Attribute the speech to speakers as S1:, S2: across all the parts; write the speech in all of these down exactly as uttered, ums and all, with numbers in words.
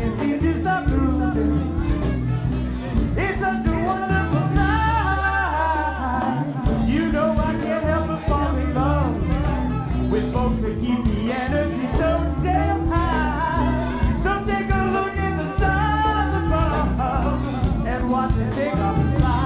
S1: can't seem to stop moving. It's such a wonderful sight. You know I can't help but fall in love with folks that keep the energy so damn high. So take a look at the stars above and watch us take off and fly.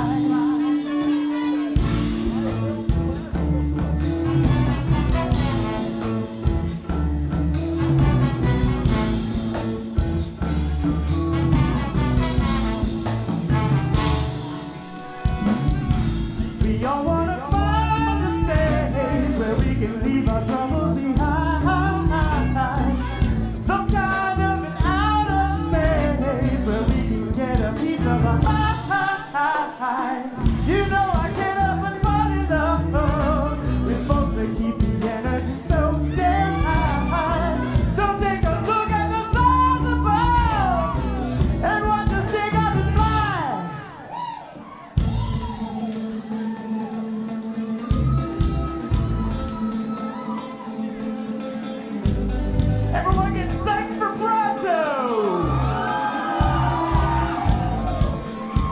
S1: We all wanna find a space where we can leave our troubles behind. Some kind of an outer space where we can get a piece of our mind. You know I can't help but fall in love with folks that keep the energy so damn high. So take a look at the stars above and watch us take off and fly. Everyone get psyched for Pronto!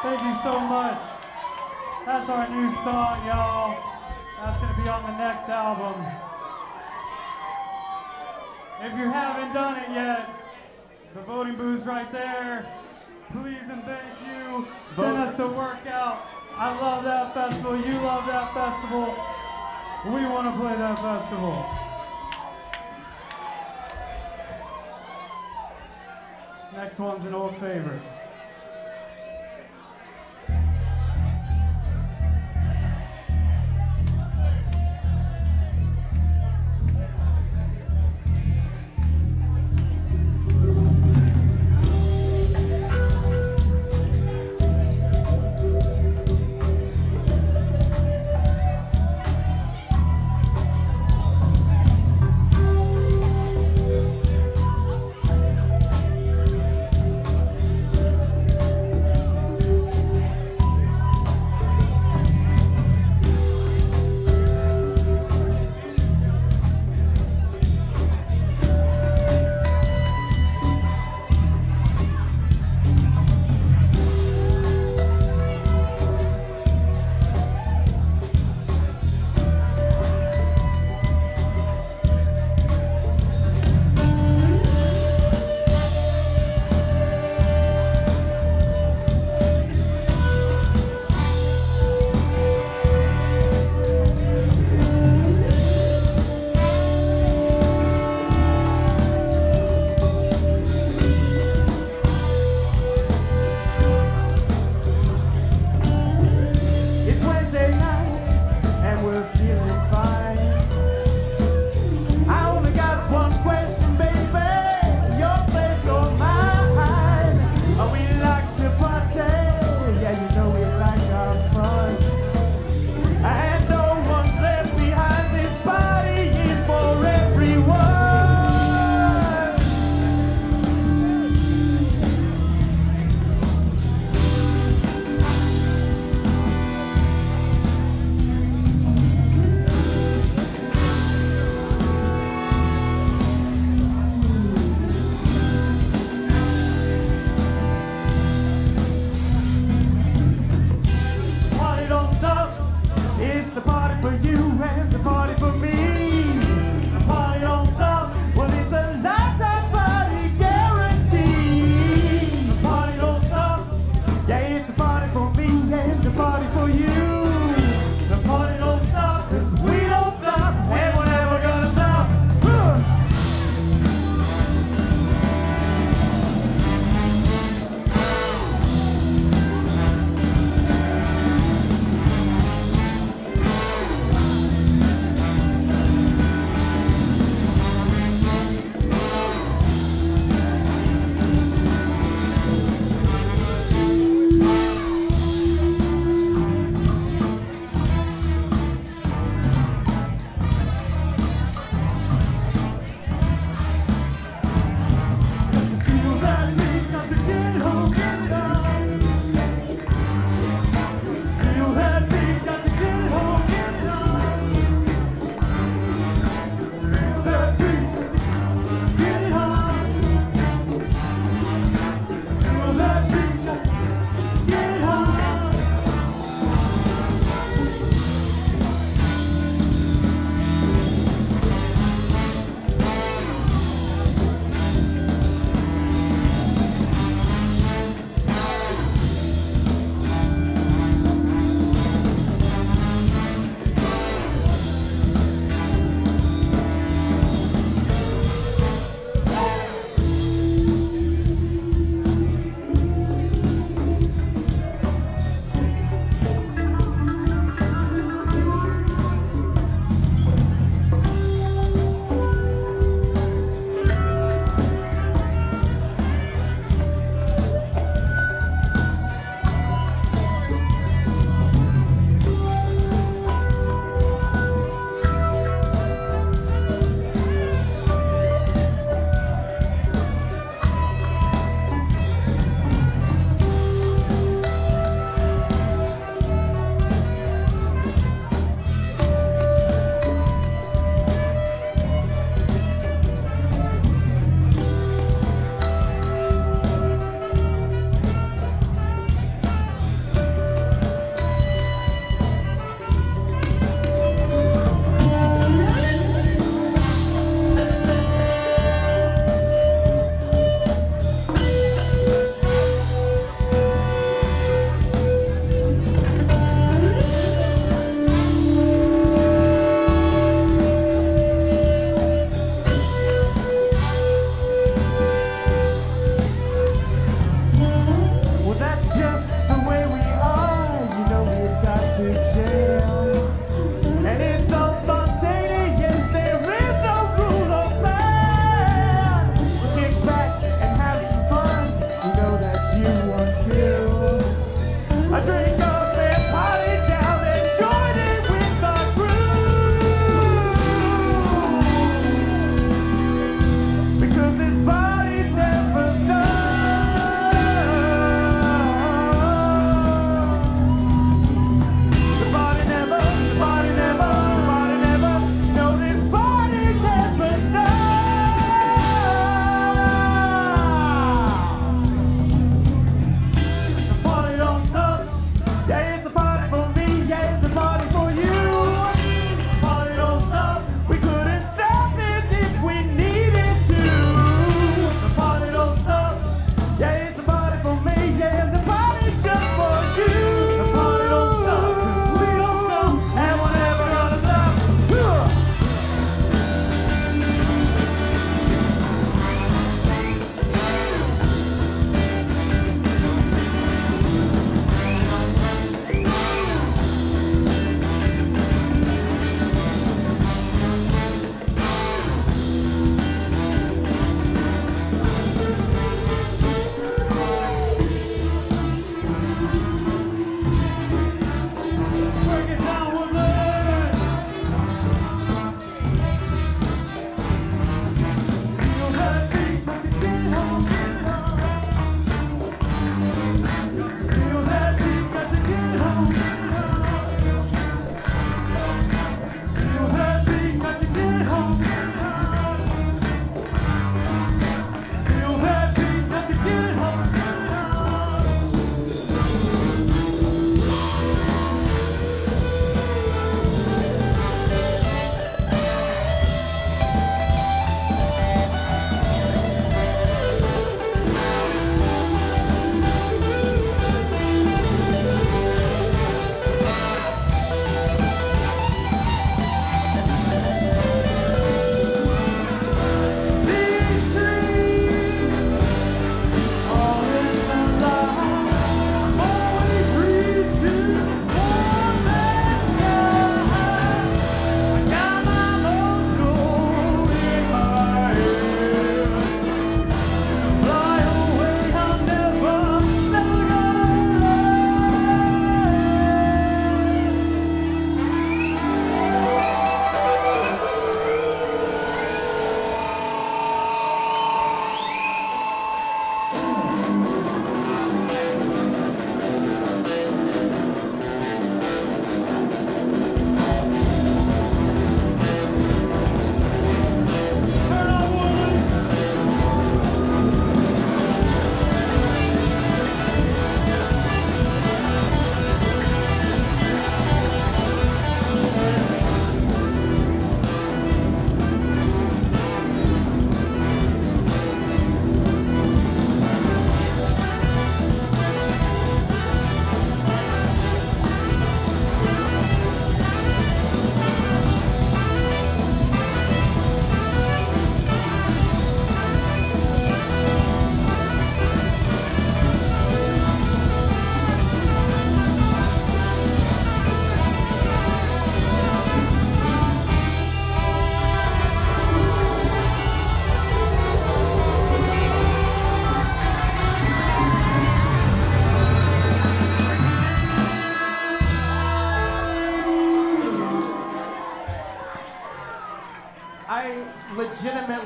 S2: Thank you so much. That's our new song, y'all. That's gonna be on the next album. If you haven't done it yet, the voting booth's right there. Please and thank you. Send us the workout. I love that festival. You love that festival. We want to play that festival. This next one's an old favorite.
S1: Thank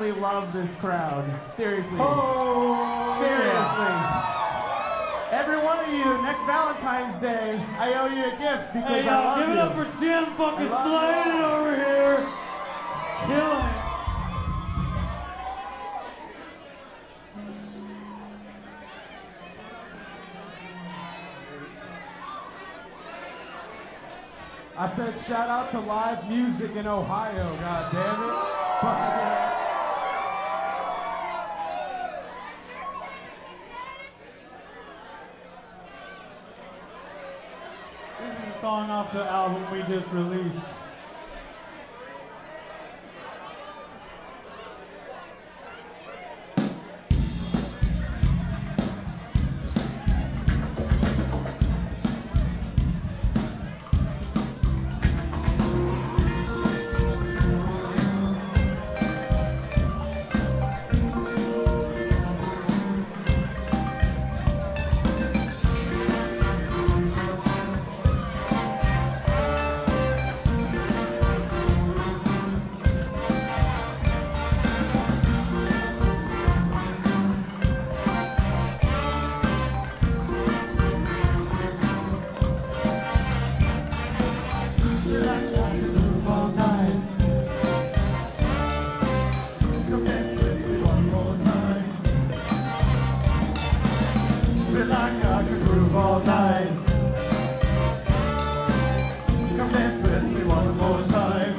S1: absolutely love this crowd. Seriously.
S2: Oh,
S1: Seriously. Every one of you, next Valentine's Day, I owe you a gift because
S2: Hey,
S1: I
S2: yo,
S1: love
S2: give
S1: you.
S2: it up for Jim fucking
S1: I love
S2: slaying
S1: you.
S2: it over here. Killing it.
S1: I said shout out to live music in Ohio, god damn it. Fuck yeah.
S2: This is a song off the album we just released.
S1: All night. Come dance with me one more time.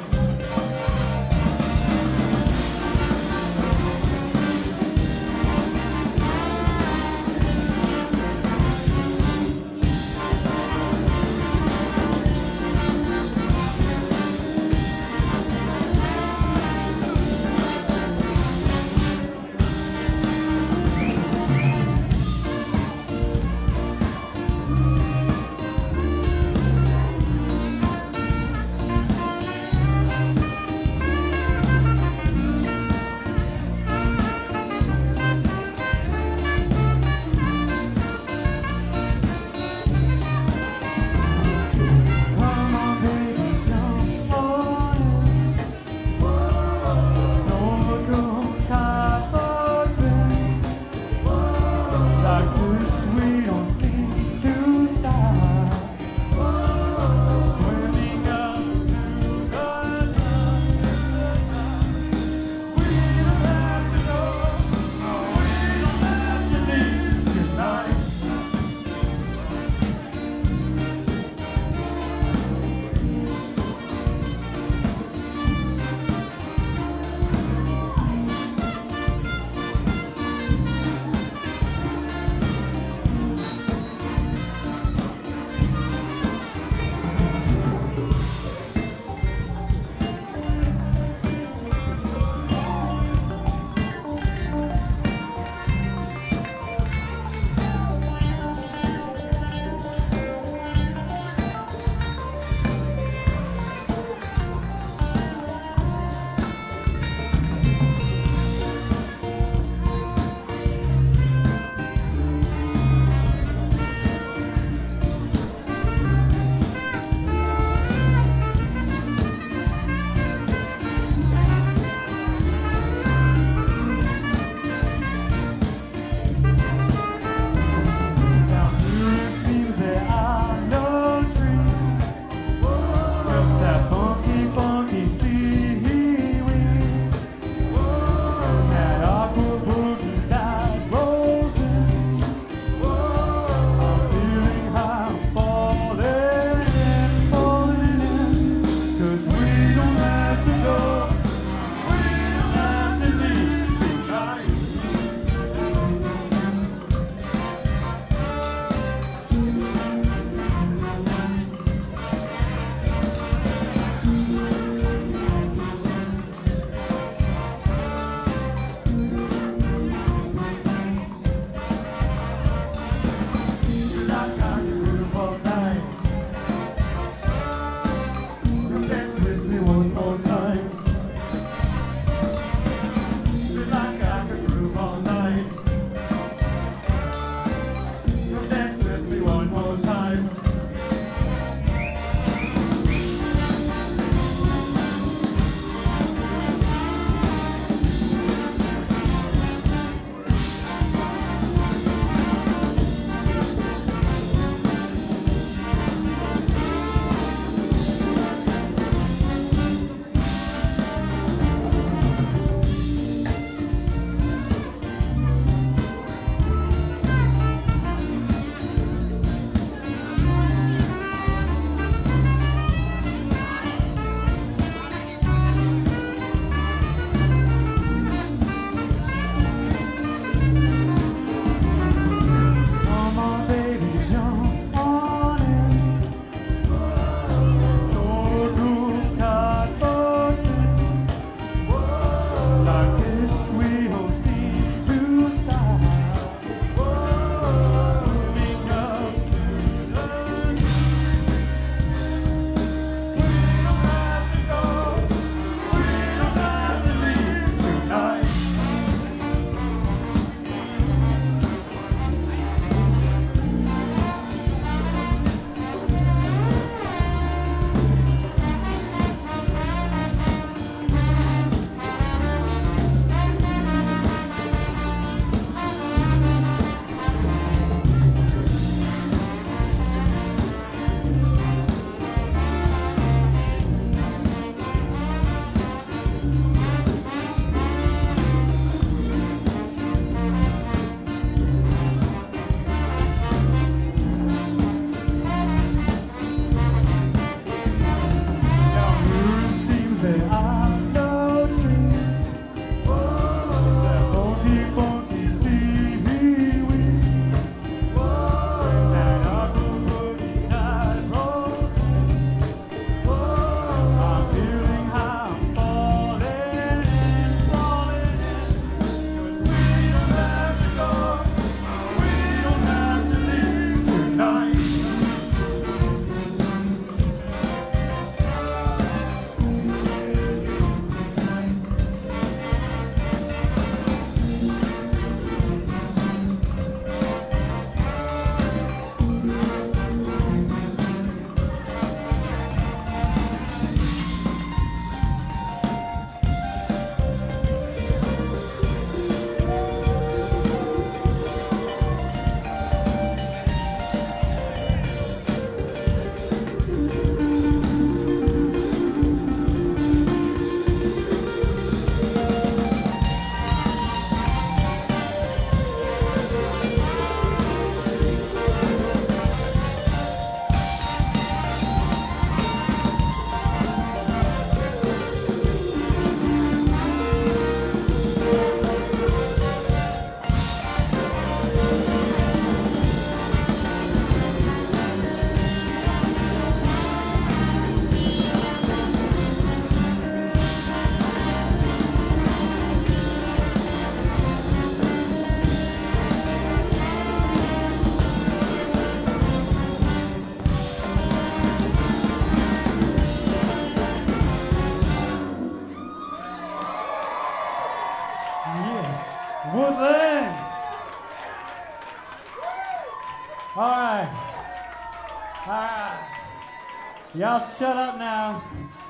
S2: All right. All right. Y'all shut up now.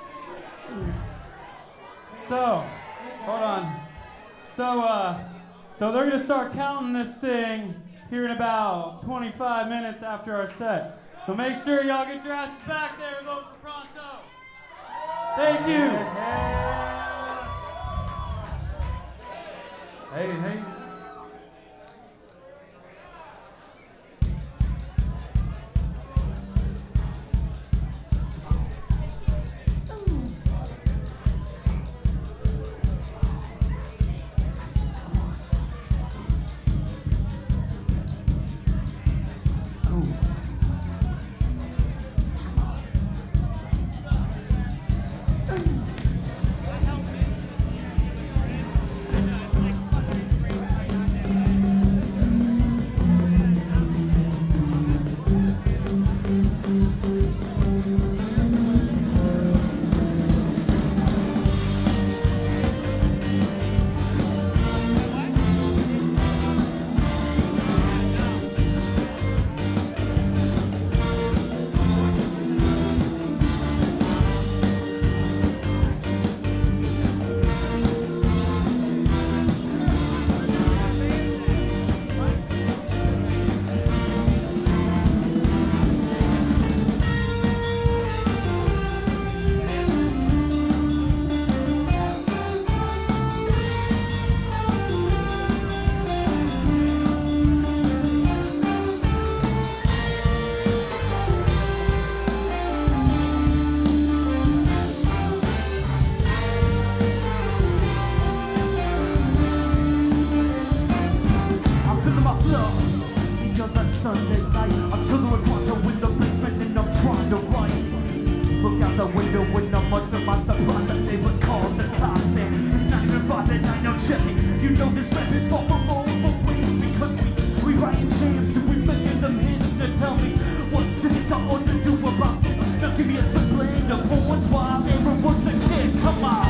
S2: So, hold on. So, uh, so they're gonna start counting this thing here in about twenty-five minutes after our set. So make sure y'all get your asses back there and vote for Pronto. Thank you.
S3: Hey, hey.
S1: Sunday night, I'm chilling with Pronto in the basement and I'm trying to write. Look out the window when I'm much to my surprise, the neighbors called the cops and it's not even five and nine, no checking. You know this rap is far from overweight because we, we writing jams and we making them hits. Now tell me, what you think I ought to do about this? Now give me a sibling of horns while everyone's the kid, come on.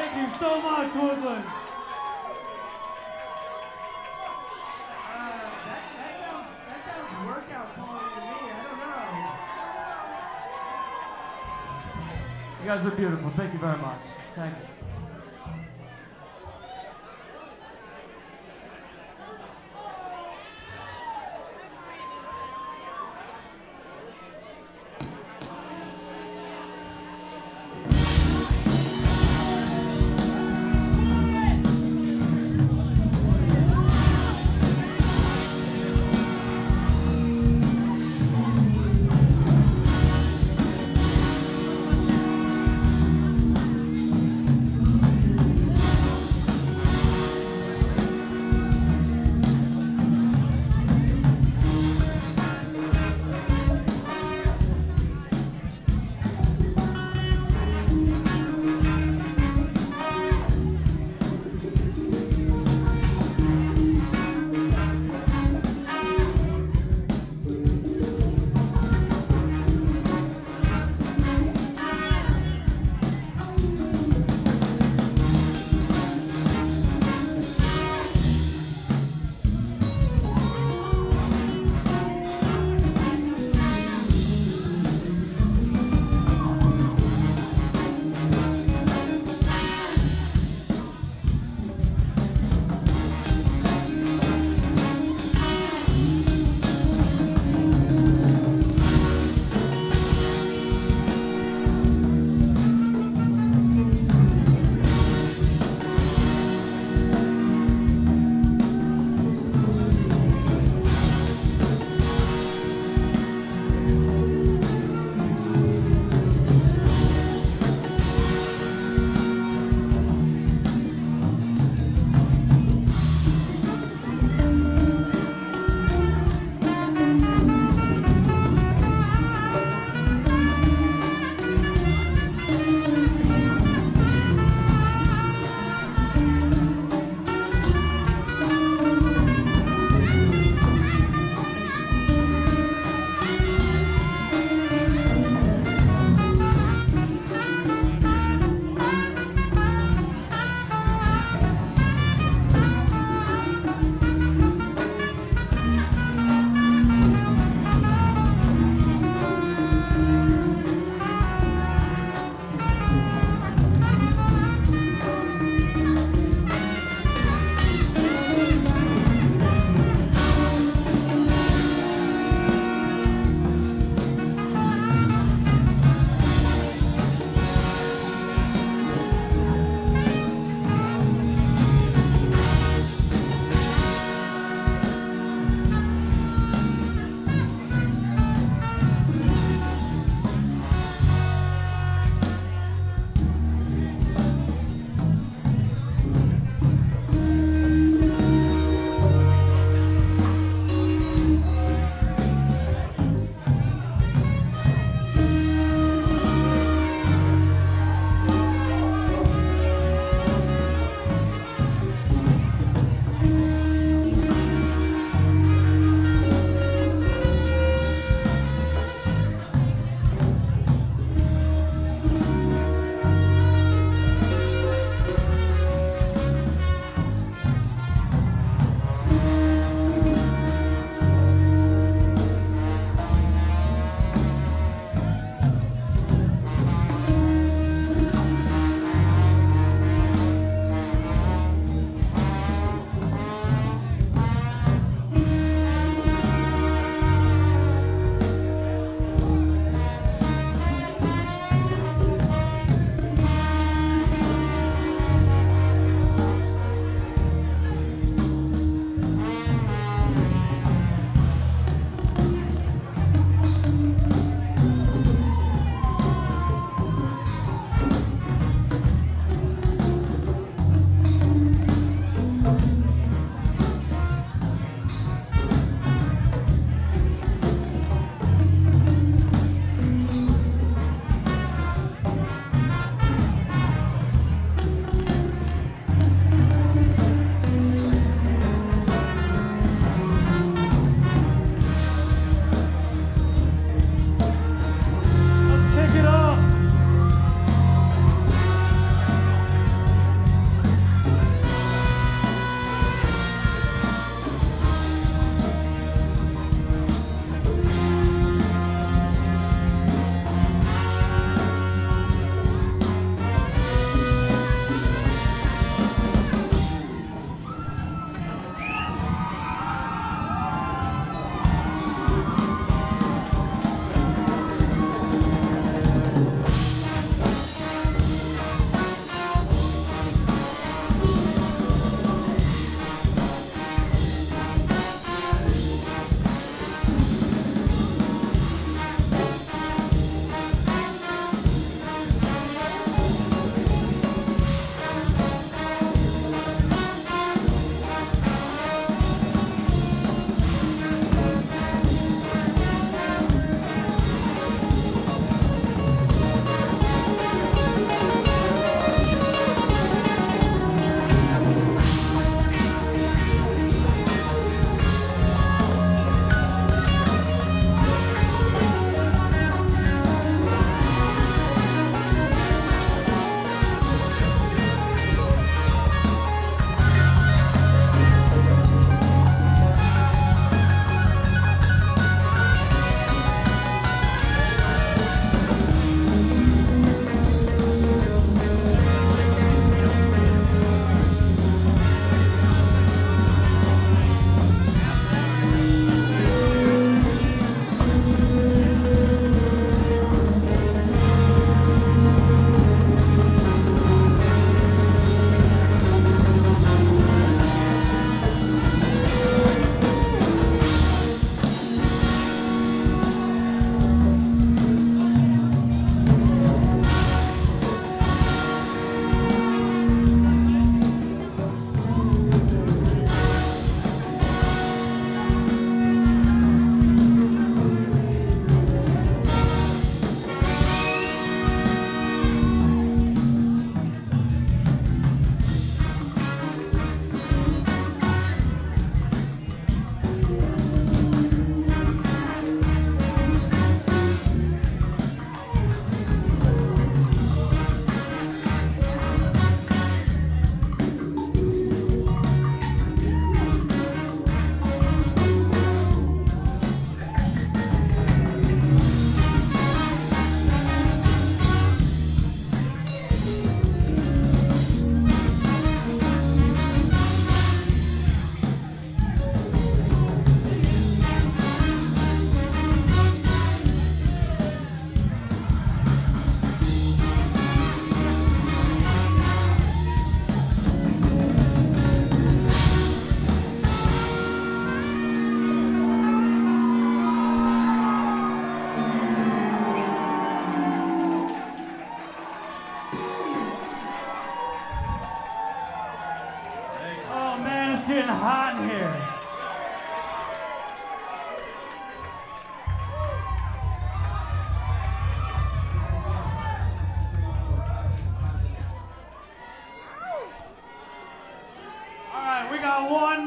S2: Thank you so much, Woodlands. You guys are beautiful. Thank you very much. Thank you.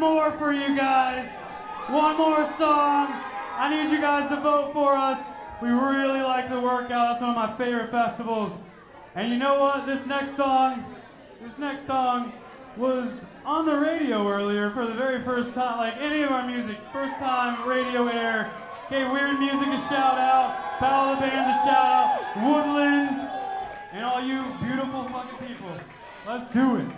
S2: more for you guys. One more song. I need you guys to vote for us. We really like the workout. It's one of my favorite festivals. And you know what? This next song, this next song was on the radio earlier for the very first time, like any of our music, first time radio air. Okay, Weird Music a shout out, Battle of the Bands a shout out, Woodlands, and all you beautiful fucking people. Let's do it.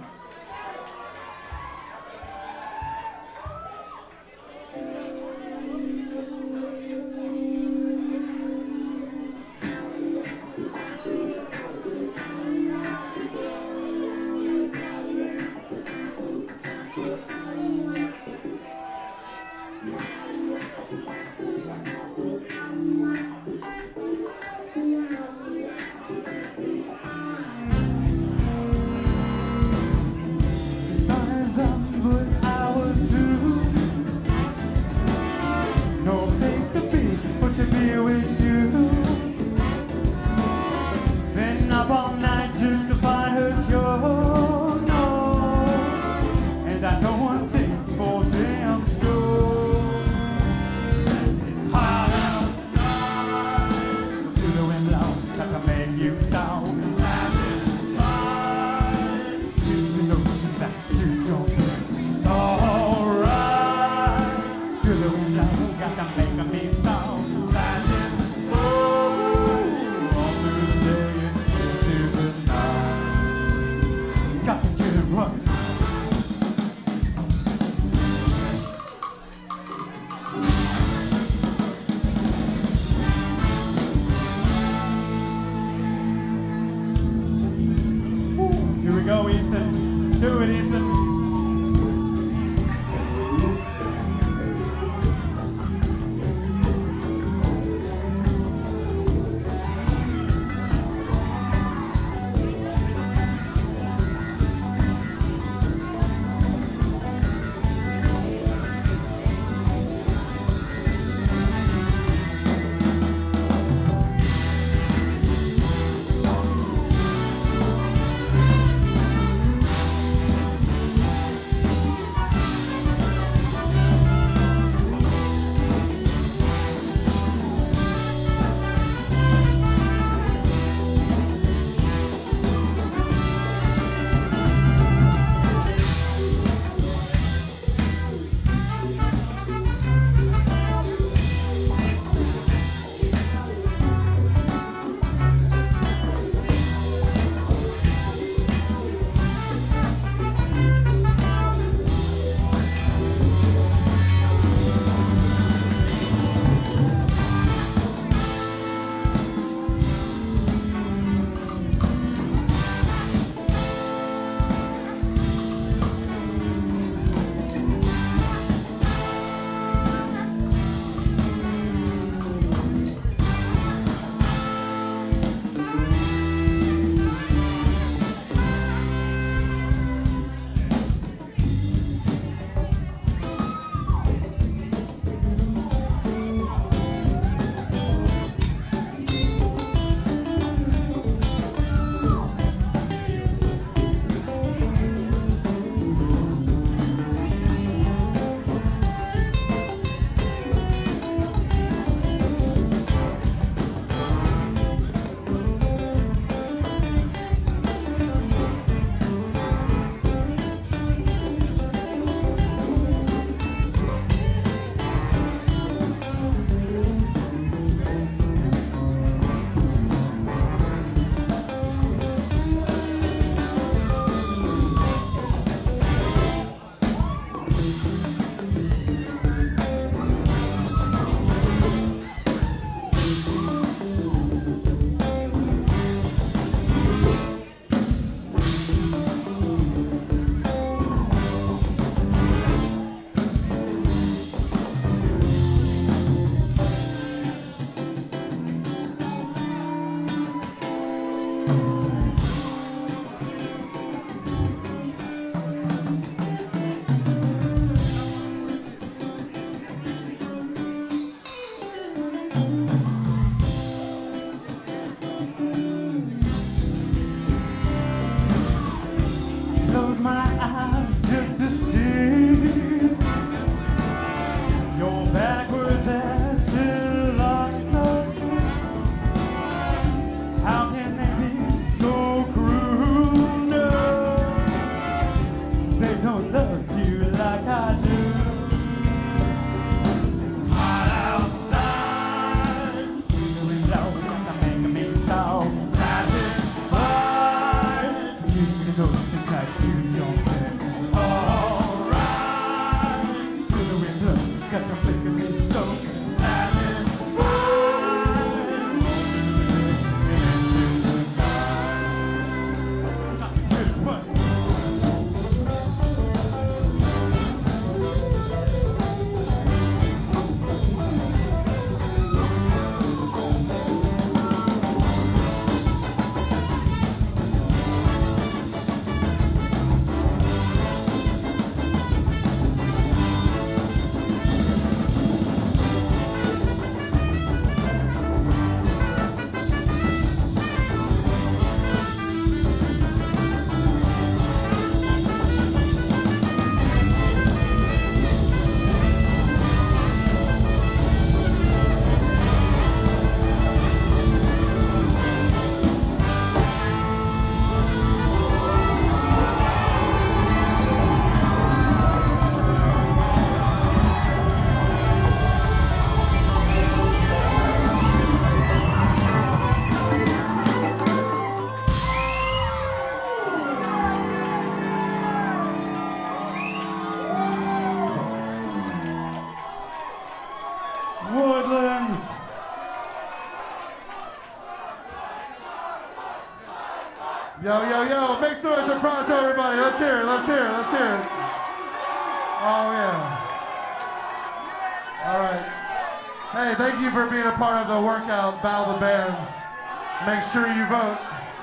S3: Yo, yo, yo, make some noise for Pronto, everybody. Let's hear it, let's hear it, let's hear it. Oh, yeah. All right. Hey, thank you for being a part of the workout Battle of the Bands. Make sure you vote.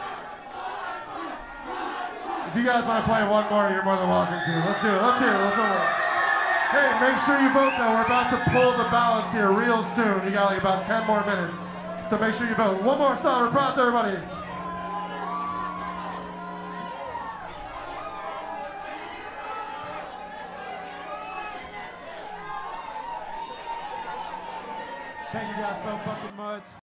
S3: If you guys want to play one more, you're more than welcome to. Let's do it, let's hear it, let's hear it. Hey, make sure you vote though. We're about to pull the ballots here real soon. You got like about ten more minutes. So make sure you vote. One more song for Pronto, everybody.
S1: Thank you guys so fucking much.